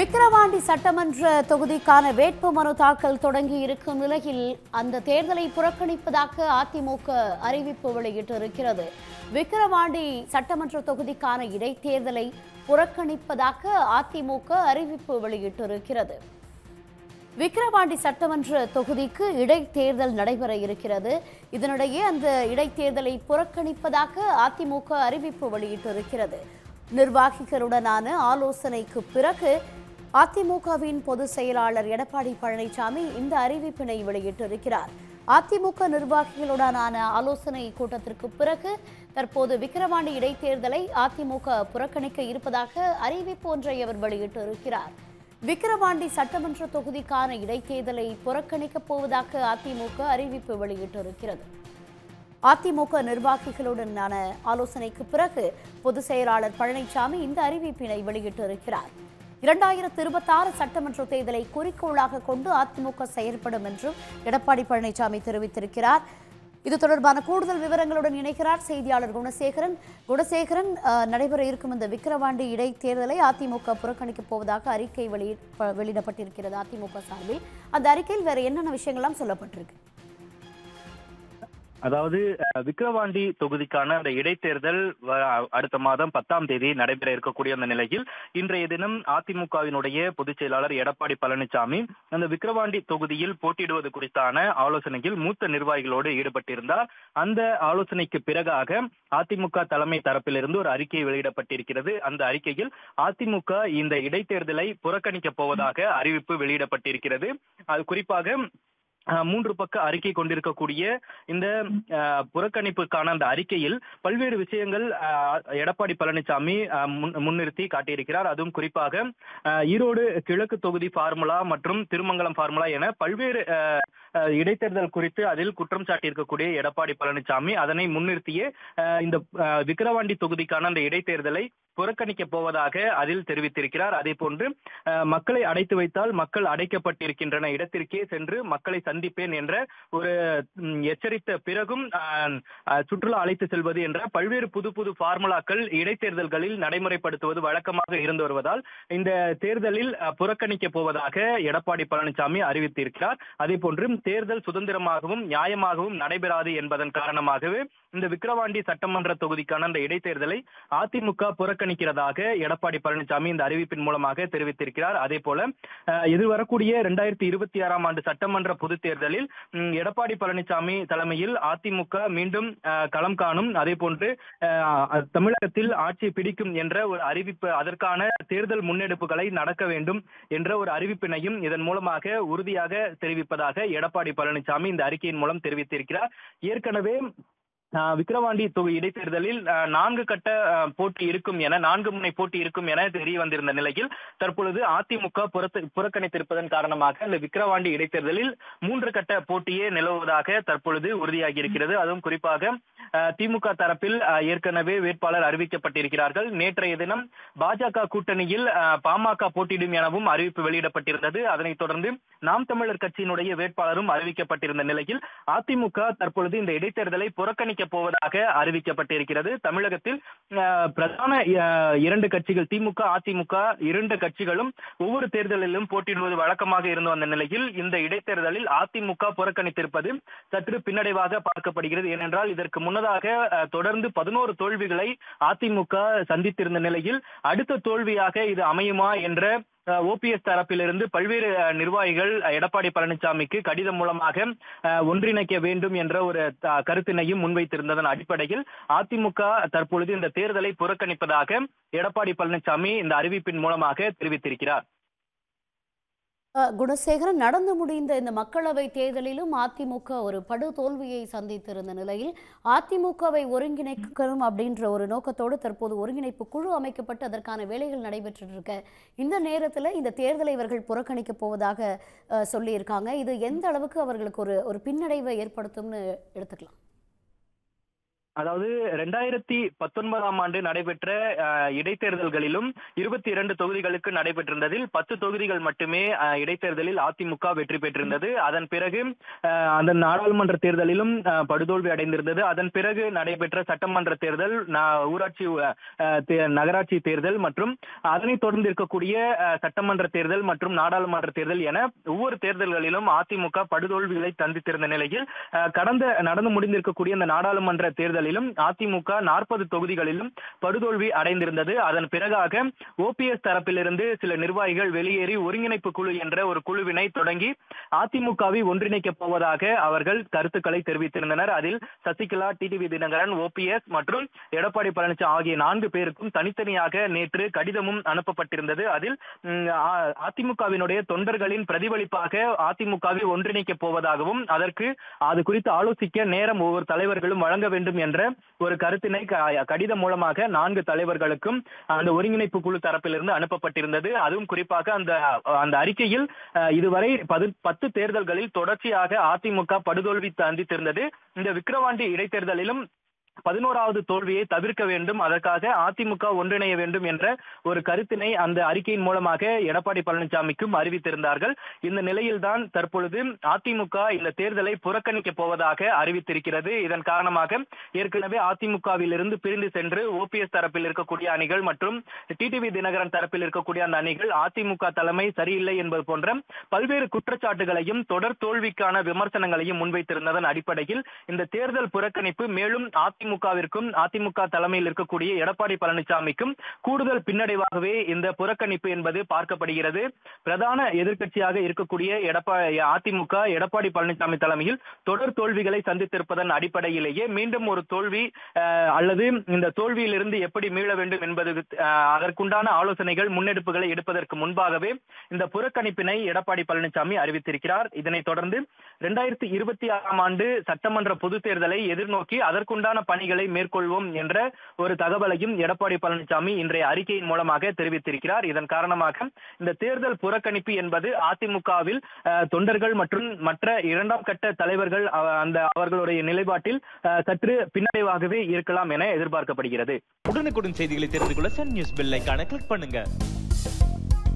விக்கிரவாண்டி சட்டமன்ற தொகுதிக்கான வேட்புமனு தாக்கல் தொடங்கி இருக்கும் நிலையில் அந்த தேர்தலை புறக்கணிப்பதாக அதிமுக அறிவிப்பு வெளியிட்டிருக்கிறது. விக்கிரவாண்டி சட்டமன்ற தொகுதிக்கான இடைத்தேர்தலை புறக்கணிப்பதாக அதிமுக அறிவிப்பு வெளியிட்டிருக்கிறது. விக்கிரவாண்டி சட்டமன்ற தொகுதிக்கு இடைத்தேர்தல் நடைபெற இருக்கிறது. இதனிடையே அந்த இடைத்தேர்தலை புறக்கணிப்பதாக அதிமுக அறிவிப்பு வெளியிட்டிருக்கிறது. நிர்வாகிகளுடனான ஆலோசனைக்கு பிறகு அதிமுகவின் பொதுச் செயலாளர் எடப்பாடி பழனிசாமி இந்த அறிவிப்பினை வெளியிட்டிருக்கிறார். அதிமுக நிர்வாகிகளுடனான ஆலோசனை கூட்டத்திற்கு பிறகு தற்போது விக்கிரவாண்டி இடைத்தேர்தலை அதிமுக புறக்கணிக்க இருப்பதாக அறிவிப்பு ஒன்றை அவர் வெளியிட்டிருக்கிறார். விக்கிரவாண்டி சட்டமன்ற தொகுதிக்கான இடைத்தேர்தலை புறக்கணிக்கப் போவதாக அதிமுக அறிவிப்பு வெளியிட்டிருக்கிறது. அதிமுக நிர்வாகிகளுடனான ஆலோசனைக்கு பிறகு பொதுச் செயலாளர் பழனிசாமி இந்த அறிவிப்பினை வெளியிட்டிருக்கிறார். 2026 சட்டமன்ற தேர்தலை குறிக்கோளாக கொண்டு அதிமுக செயல்படும் என்றும் எடப்பாடி பழனிசாமி தெரிவித்திருக்கிறார். இது தொடர்பான கூடுதல் விவரங்களுடன் இணைக்கிறார் செய்தியாளர் குணசேகரன். நடைபெற இருக்கும் இந்த விக்கிரவாண்டி இடைத்தேர்தலை அதிமுக புறக்கணிக்கப் போவதாக அறிக்கை வெளியிடப்பட்டிருக்கிறது அதிமுக சார்பில். அந்த அறிக்கையில் வேற என்னென்ன விஷயங்கள்லாம் சொல்லப்பட்டிருக்கு? அதாவது விக்கிரவாண்டி தொகுதிக்கான அந்த இடைத்தேர்தல் அடுத்த மாதம் 10ஆம் தேதி நடைபெற இருக்கக்கூடிய அந்த நிலையில் இன்றைய தினம் அதிமுகவினுடைய பொதுச் செயலாளர் எடப்பாடி பழனிசாமி அந்த விக்கிரவாண்டி தொகுதியில் போட்டியிடுவது குறித்தான ஆலோசனையில் மூத்த நிர்வாகிகளோடு ஈடுபட்டிருந்தார். அந்த ஆலோசனைக்கு பிறகாக அதிமுக தலைமை தரப்பிலிருந்து ஒரு அறிக்கை வெளியிடப்பட்டிருக்கிறது. அந்த அறிக்கையில் அதிமுக இந்த இடைத்தேர்தலை புறக்கணிக்கப் போவதாக அறிவிப்பு வெளியிடப்பட்டிருக்கிறது. அது குறிப்பாக 3 பக்க அறிக்கை கொண்டிருக்கக்கூடிய இந்த புறக்கணிப்புக்கான அந்த அறிக்கையில் பல்வேறு விஷயங்கள் எடப்பாடி பழனிசாமி முன்னிறுத்தி காட்டியிருக்கிறார். அதுவும் குறிப்பாக ஈரோடு கிழக்கு தொகுதி ஃபார்முலா மற்றும் திருமங்கலம் ஃபார்முலா என பல்வேறு இடைத்தேர்தல் குறித்து அதில் குற்றம் சாட்டியிருக்கக்கூடிய எடப்பாடி பழனிசாமி அதனை முன்னிறுத்தியே இந்த விக்கிரவாண்டி தொகுதிக்கான அந்த இடைத்தேர்தலை புறக்கணிக்க போவதாக அதில் தெரிவித்திருக்கிறார். அதே போன்று மக்களை அடைத்து வைத்தால் மக்கள் அடைக்கப்பட்டிருக்கின்றன இடத்திற்கே சென்று மக்களை சந்திப்பேன் என்ற ஒரு எச்சரித்த பிறகும் சுற்றுலா அழைத்து செல்வது என்ற பல்வேறு புது ஃபார்முலாக்கள் இடைத்தேர்தல்களில் நடைமுறைப்படுத்துவது வழக்கமாக இருந்து வருவதால் இந்த தேர்தலில் புறக்கணிக்க போவதாக எடப்பாடி பழனிசாமி அறிவித்திருக்கிறார். அதே போன்று தேர்தல் சுதந்திரமாகவும் நியாயமாகவும் நடைபெறாது என்பதன் காரணமாகவே இந்த விக்கிரவாண்டி சட்டமன்ற தொகுதிக்கான அந்த இடைத்தேர்தலை அதிமுக புறக்கணிக்கிறதாக எடப்பாடி பழனிசாமி இந்த அறிவிப்பின் மூலமாக தெரிவித்திருக்கிறார். அதே போல எதிர்வரக்கூடிய 2026ஆம் ஆண்டு சட்டமன்ற பொதுத் தேர்தலில் எடப்பாடி பழனிசாமி தலைமையில் அதிமுக மீண்டும் களம் காணும். அதே போன்று தமிழகத்தில் ஆட்சி பிடிக்கும் என்ற ஒரு அறிவிப்பு, அதற்கான தேர்தல் முன்னெடுப்புகளை நடக்க வேண்டும் என்ற ஒரு அறிவிப்பினையும் இதன் மூலமாக உறுதியாக தெரிவிப்பதாக எடப்பாடி பழனிசாமி இந்த அறிக்கையின் மூலம் தெரிவித்திருக்கிறார். ஏற்கனவே விக்கிரவாண்டி இடைத்தேர்தலில் 4 கட்ட போட்டி இருக்கும் என 4 முனை போட்டி இருக்கும் என தெரிய வந்திருந்த நிலையில் தற்பொழுது அதிமுக புறக்கணித்திருப்பதன் காரணமாக இந்த விக்கிரவாண்டி இடைத்தேர்தலில் 3 கட்ட போட்டியே நிலவுவதாக தற்பொழுது உறுதியாகி இருக்கிறது. அதுவும் குறிப்பாக திமுக தரப்பில் ஏற்கனவே வேட்பாளர் அறிவிக்கப்பட்டிருக்கிறார்கள். நேற்றைய தினம் பாஜக கூட்டணியில் பாமக போட்டியிடும் எனவும் அறிவிப்பு வெளியிடப்பட்டிருந்தது. அதனைத் தொடர்ந்து நாம் தமிழர் கட்சியினுடைய வேட்பாளரும் அறிவிக்கப்பட்டிருந்த நிலையில் அதிமுக தற்பொழுது இந்த இடைத்தேர்தலை புறக்கணிக்க போவதாக அறிவிக்கப்பட்டிருக்கிறது. தமிழகத்தில் பிரதான 2 கட்சிகள் திமுக அதிமுக 2 கட்சிகளும் ஒவ்வொரு தேர்தலிலும் போட்டியிடுவது வழக்கமாக இருந்து வந்த நிலையில் இந்த இடைத்தேர்தலில் அதிமுக புறக்கணித்திருப்பது சற்று பின்னடைவாக பார்க்கப்படுகிறது. ஏனென்றால் இதற்கு முன்னதாக தொடர்ந்து 11 தோல்விகளை அதிமுக சந்தித்திருந்த நிலையில் அடுத்த தோல்வியாக இது அமையுமா என்ற ஓபிஎஸ் தரப்பிலிருந்து பல்வேறு நிர்வாகிகள் எடப்பாடி பழனிசாமிக்கு கடிதம் மூலமாக ஒன்றிணைக்க வேண்டும் என்ற ஒரு கருத்தினையும் முன்வைத்திருந்ததன் அடிப்படையில் அதிமுக தற்பொழுது இந்த தேர்தலை புறக்கணிப்பதாக எடப்பாடி பழனிசாமி இந்த அறிவிப்பின் மூலமாக தெரிவித்திருக்கிறார். குணசேகரன், நடந்து முடிந்த இந்த மக்களவை தேர்தலிலும் அதிமுக ஒரு படு தோல்வியை சந்தித்திருந்த நிலையில் அதிமுகவை ஒருங்கிணைக்கணும் அப்படின்ற ஒரு நோக்கத்தோடு தற்போது ஒருங்கிணைப்பு குழு அமைக்கப்பட்டு அதற்கான வேலைகள் நடைபெற்று இருக்க இந்த நேரத்தில் இந்த தேர்தலை இவர்கள் புறக்கணிக்க போவதாக சொல்லியிருக்காங்க. இது எந்த அளவுக்கு அவர்களுக்கு ஒரு பின்னடைவை ஏற்படுத்தும்னு எடுத்துக்கலாம்? அதாவது 2019ஆம் ஆண்டு நடைபெற்ற இடைத்தேர்தல்களிலும் 22 தொகுதிகளுக்கு நடைபெற்றிருந்ததில் 10 தொகுதிகள் மட்டுமே இடைத்தேர்தலில் அதிமுக வெற்றி பெற்றிருந்தது. அதன் பிறகு அந்த நாடாளுமன்ற தேர்தலிலும் படுதோல்வி அடைந்திருந்தது. அதன் பிறகு நடைபெற்ற சட்டமன்ற தேர்தல், ஊராட்சி நகராட்சி தேர்தல் மற்றும் அதனைத் தொடர்ந்து இருக்கக்கூடிய சட்டமன்ற தேர்தல் மற்றும் நாடாளுமன்ற தேர்தல் என ஒவ்வொரு தேர்தல்களிலும் அதிமுக படுதோல்விகளை சந்தித்திருந்த நிலையில் நடந்து முடிந்திருக்கக்கூடிய அந்த நாடாளுமன்ற தேர்தலிலும் அதிமுக 40 தொகுதிகளிலும் படுதோல்வி அடைந்திருந்தது. அதன் பிறகாக ஓபிஎஸ் தரப்பிலிருந்து சில நிர்வாகிகள் வெளியேறி ஒருங்கிணைப்பு குழு என்ற ஒரு குழுவினை தொடங்கி அதிமுகவை ஒன்றிணைக்கப் போவதாக அவர்கள் கருத்துக்களை தெரிவித்திருந்தனர். அதில் சசிகலா, டிடிவி தினகரன், ஓபிஎஸ் மற்றும் எடப்பாடி பழனிசாமி ஆகிய 4 பேருக்கும் தனித்தனியாக நேற்று கடிதமும் அனுப்பப்பட்டிருந்தது. அதில் அதிமுகவினுடைய தொண்டர்களின் பிரதிபலிப்பாக அதிமுகவை ஒன்றிணைக்கப் போவதாகவும் அதற்கு அது குறித்து ஆலோசிக்க நேரம் ஒவ்வொரு தலைவர்களும் வழங்க வேண்டும் என்ற ஒரு கருத்தினை கடிதம் மூலமாக 4 தலைவர்களுக்கும் அந்த ஒருங்கிணைப்பு குழு தரப்பிலிருந்து அனுப்பப்பட்டிருந்தது. அதுவும் குறிப்பாக அந்த அறிக்கையில் இதுவரை 10 தேர்தல்களில் தொடர்ச்சியாக அதிமுக படுதோல்வி சந்தித்திருந்தது. இந்த விக்கிரவாண்டி இடைத்தேர்தலிலும் 11வது தோல்வியை தவிர்க்க வேண்டும், அதற்காக அதிமுக ஒன்றிணைய வேண்டும் என்ற ஒரு கருத்தினை அந்த அறிக்கையின் மூலமாக எடப்பாடி பழனிசாமிக்கும் அறிவித்திருந்தார்கள். இந்த நிலையில்தான் தற்பொழுது அதிமுக இந்த தேர்தலை புறக்கணிக்க போவதாக அறிவித்திருக்கிறது. இதன் காரணமாக ஏற்கனவே அதிமுகவில் இருந்து பிரிந்து சென்று ஓபிஎஸ் தரப்பில் இருக்கக்கூடிய அணிகள் மற்றும் டிடிவி தினகரன் தரப்பில் இருக்கக்கூடிய அந்த அணிகள் அதிமுக தலைமை சரியில்லை என்பது போன்ற பல்வேறு குற்றச்சாட்டுகளையும் தொடர் தோல்விக்கான விமர்சனங்களையும் முன்வைத்திருந்ததன் அடிப்படையில் இந்த தேர்தல் புறக்கணிப்பு மேலும் அதிமுகவிற்கும் அதிமுக தலைமையில் இருக்கக்கூடிய எடப்பாடி பழனிசாமிக்கும் கூடுதல் பின்னடைவாகவே இந்த புறக்கணிப்பு என்பது பார்க்கப்படுகிறது. பிரதான எதிர்க்கட்சியாக இருக்கக்கூடிய அதிமுக எடப்பாடி பழனிசாமி தலைமையில் தொடர் தோல்விகளை சந்தித்திருப்பதன் அடிப்படையிலேயே மீண்டும் ஒரு தோல்வி அல்லது இந்த தோல்வியிலிருந்து எப்படி மீள வேண்டும் என்பது அதற்குண்டான ஆலோசனைகள் முன்னெடுப்புகளை எடுப்பதற்கு முன்பாகவே இந்த புறக்கணிப்பினை எடப்பாடி பழனிசாமி அறிவித்திருக்கிறார். இதனைத் தொடர்ந்து 2026ஆம் ஆண்டு சட்டமன்ற பொதுத் தேர்தலை எதிர்நோக்கி அதற்குண்டான பணிகளை மேற்கொள்வோம் என்ற ஒரு தகவலையும் எடப்பாடி பழனிசாமி இன்றைய அறிக்கையின் மூலமாக தெரிவித்திருக்கிறார். இதன் காரணமாக இந்த தேர்தல் புறக்கணிப்பு என்பது அதிமுகவில் தொண்டர்கள் மற்றும் மற்ற 2ஆம் கட்ட தலைவர்கள் அவர்களுடைய நிலைப்பாட்டில் சற்று பின்னடைவாகவே இருக்கலாம் என எதிர்பார்க்கப்படுகிறது. உடனுக்குடன் செய்திகளை தெரிந்து கொள்ள சன் நியூஸ் பெல் ஐகானை கிளிக் பண்ணுங்க.